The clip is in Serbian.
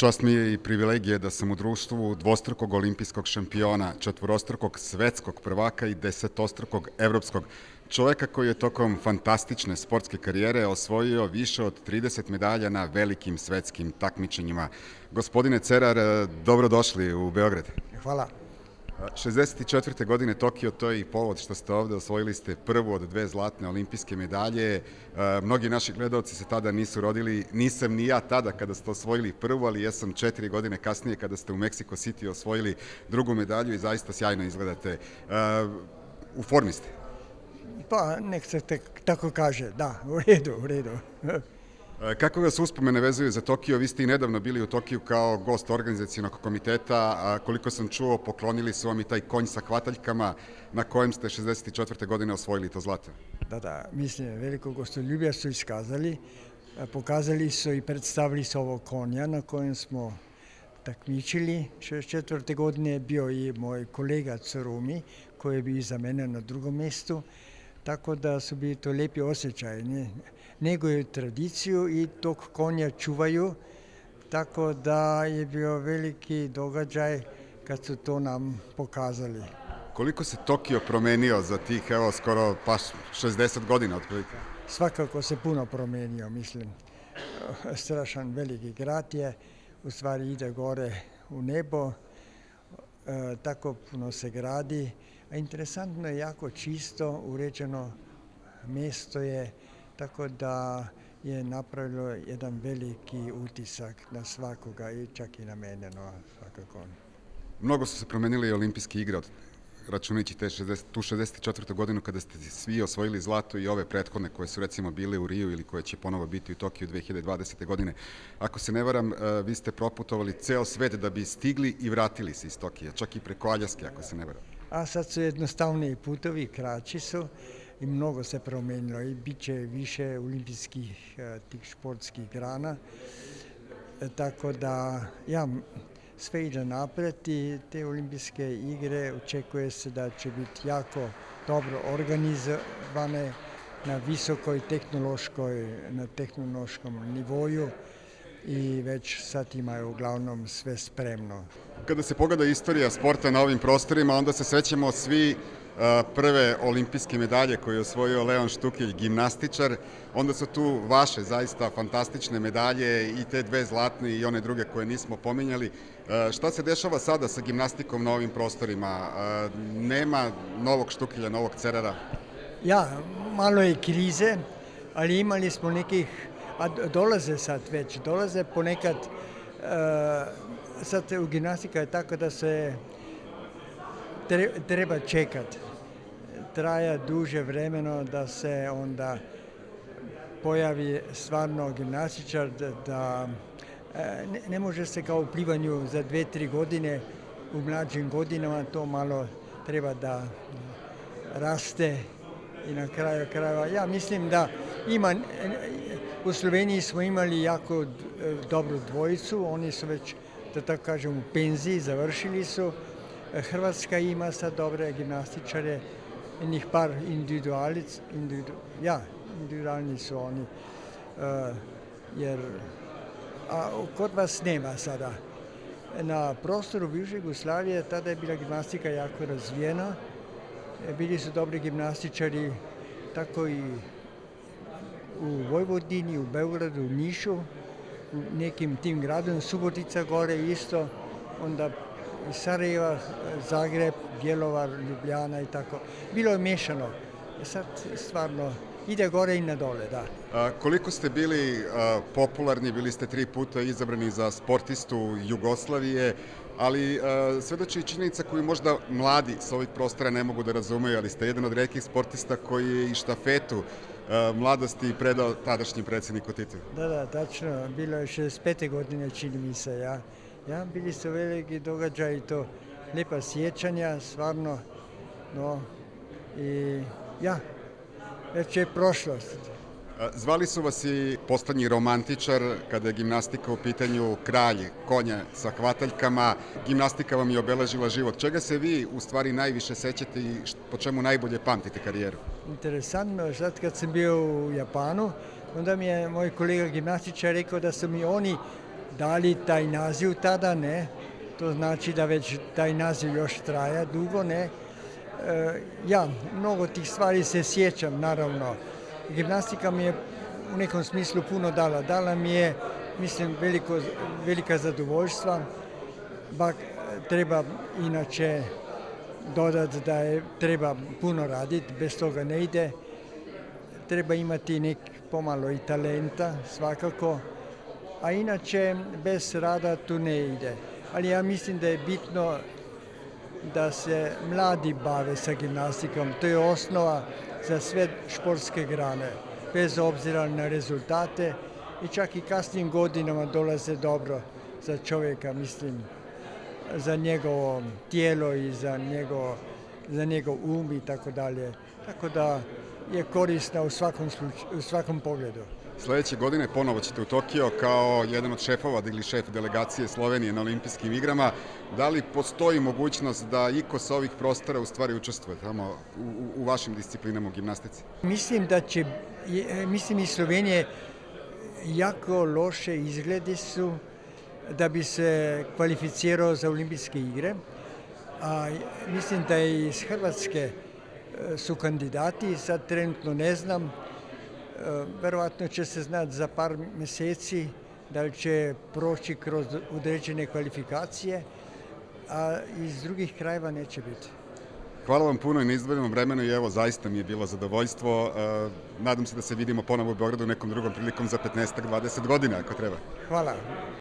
Čast mi je i privilegija da sam u društvu dvostrukog olimpijskog šampiona, četvorostrukog svetskog prvaka i desetostrukog evropskog čoveka koji je tokom fantastične sportske karijere osvojio više od 30 medalja na velikim svetskim takmičenjima. Gospodine Cerar, dobrodošli u Beograd. Hvala. 64. godine Tokio, to je i povod što ste ovde, osvojili ste prvu od dve zlatne olimpijske medalje. Mnogi naši gledalci se tada nisu rodili, nisam ni ja tada kada ste osvojili prvu, ali jesam 4 godine kasnije kada ste u Mexico City osvojili drugu medalju i zaista sjajno izgledate. U formi ste? Pa, nek se tako kaže, da, u redu, u redu. Kako vas uspomene vezuju za Tokio? Vi ste i nedavno bili u Tokiju kao gost organizacionog komiteta, a koliko sam čuo, poklonili su vam i taj konj sa hvataljkama na kojem ste 64. godine osvojili to zlato. Da, mislim, veliko gostoljubje su iskazali, pokazali su i predstavili su ovog konja na kojem smo takmičili. 64. godine je bio i moj kolega Corumi, koji je bio iza mene na drugom mjestu, tako da su bili to lijepi osjećaj. Neguju tradiciju i tog konja čuvaju, tako da je bio veliki događaj kad su to nam pokazali. Koliko se Tokio promenio za tih, evo, skoro pa 60 godina otprilike? Svakako se puno promenio, mislim. Strašan veliki grad je, u stvari ide gore u nebo, tako puno se gradi. A interesantno je, jako čisto, uređeno mjesto je, tako da je napravilo jedan veliki utisak na svakoga i čak i na mene, no svakako. Mnogo su se promenili olimpijske igre, računajući tu 64. godinu kada ste svi osvojili zlato i ove prethodne koje su recimo bile u Riju ili koje će ponovo biti u Tokiju 2020. godine. Ako se ne varam, vi ste proputovali ceo svet da bi stigli i vratili se iz Tokija, čak i preko Aljaske, ako se ne varam. A sad su jednostavniji putovi, kraći su i mnogo se promenilo i bit će više olimpijskih tih športskih grana. Tako da, sve ide napred i te olimpijske igre očekuje se da će biti jako dobro organizovane na visokoj tehnološkom nivoju i već sad imaju uglavnom sve spremno. Kada se pogleda istorija sporta na ovim prostorima, onda se sećamo svi prve olimpijske medalje koje je osvojio Leon Štukelj, gimnastičar. Onda su tu vaše zaista fantastične medalje i te dve zlatne i one druge koje nismo pominjali. Šta se dešava sada sa gimnastikom na ovim prostorima? Nema novog Štukelja, novog Cerara? Malo je krize, ali imali smo nekih, a dolaze sad već, dolaze ponekad, sad u gimnastika je tako da se treba čekati. Traja duže vremeno da se onda pojavi stvarno gimnastičar, da ne može se kao u plivanju za 2-3 godine, u mlađim godinama to malo treba da raste i na kraju krajeva. Ja mislim da u Sloveniji smo imali jako dobru dvojicu, oni su već, da tako kažem, u penziji, završili su. Hrvatska ima sad dobre gimnastičare, njih par individualni su oni, jer kod vas nema sada. Na prostoru bivše Jugoslavije tada je bila gimnastika jako razvijena, bili su dobri gimnastičari tako i u Vojvodini, u Beogradu, u Nišu, u nekim tim gradom, Subotica gore isto, onda iz Sarajeva, Zagreb, Bjelovar, Ljubljana i tako. Bilo je mješano. Sad stvarno ide gore i na dole, da. Koliko ste bili popularni, bili ste 3 puta izabrani za sportistu Jugoslavije, ali svedoči i činjenica koju možda mladi s ovih prostora ne mogu da razumeju, ali ste jedan od retkih sportista koji je i štafetu mladosti predao tadašnjem predsjedniku Titu. Da, tačno. Bilo je 65. godine, čini mi se, bili su veliki događaji, to lijepa sjećanja, stvarno, već je prošlost. Zvali su vas i poslednji romantičar, kada je gimnastika u pitanju, kralj konja sa hvataljkama. Gimnastika vam je obeležila život. Čega se vi u stvari najviše sećate i po čemu najbolje pamtite karijeru? Interesantno, sad kad sam bio u Japanu, onda mi je moj kolega gimnastičar rekao da su mi oni dali taj naziv tada, ne. To znači da već taj naziv još traja dugo, ne. Ja, mnogo tih stvari se sjećam, naravno. Gimnastika mi je u nekom smislu puno dala. Dala mi je, mislim, velika zadovoljstva. Treba inače dodati da treba puno raditi, bez toga ne ide. Treba imati pomalo i talenta, svakako. A inače, bez rada tu ne ide. Ali ja mislim da je bitno da se mladi bave sa gimnastikom. To je osnova za sve športske grane, bez obzira na rezultate i čak i kasnim godinama dolaze dobro za čovjeka, mislim, za njegovo tijelo i za njegov um i tako dalje. Tako da je korisna u svakom pogledu. Sledeće godine ponovo ćete u Tokio kao jedan od šefova ili šef delegacije Slovenije na olimpijskim igrama. Da li postoji mogućnost da iko sa ovih prostora u stvari učestvuje tamo u vašim disciplinama u gimnastici? Mislim i Slovenije jako loše izgledi su da bi se kvalificirao za olimpijske igre. A mislim da i iz Hrvatske su kandidati, sad trenutno ne znam. Verovatno će se znati za par mjeseci da li će proći kroz određene kvalifikacije, a iz drugih krajeva neće biti. Hvala vam puno i na izdvojenom vremenu i evo, zaista mi je bilo zadovoljstvo. Nadam se da se vidimo ponovo u Beogradu nekom drugom prilikom za 15-20 godina, ako treba. Hvala.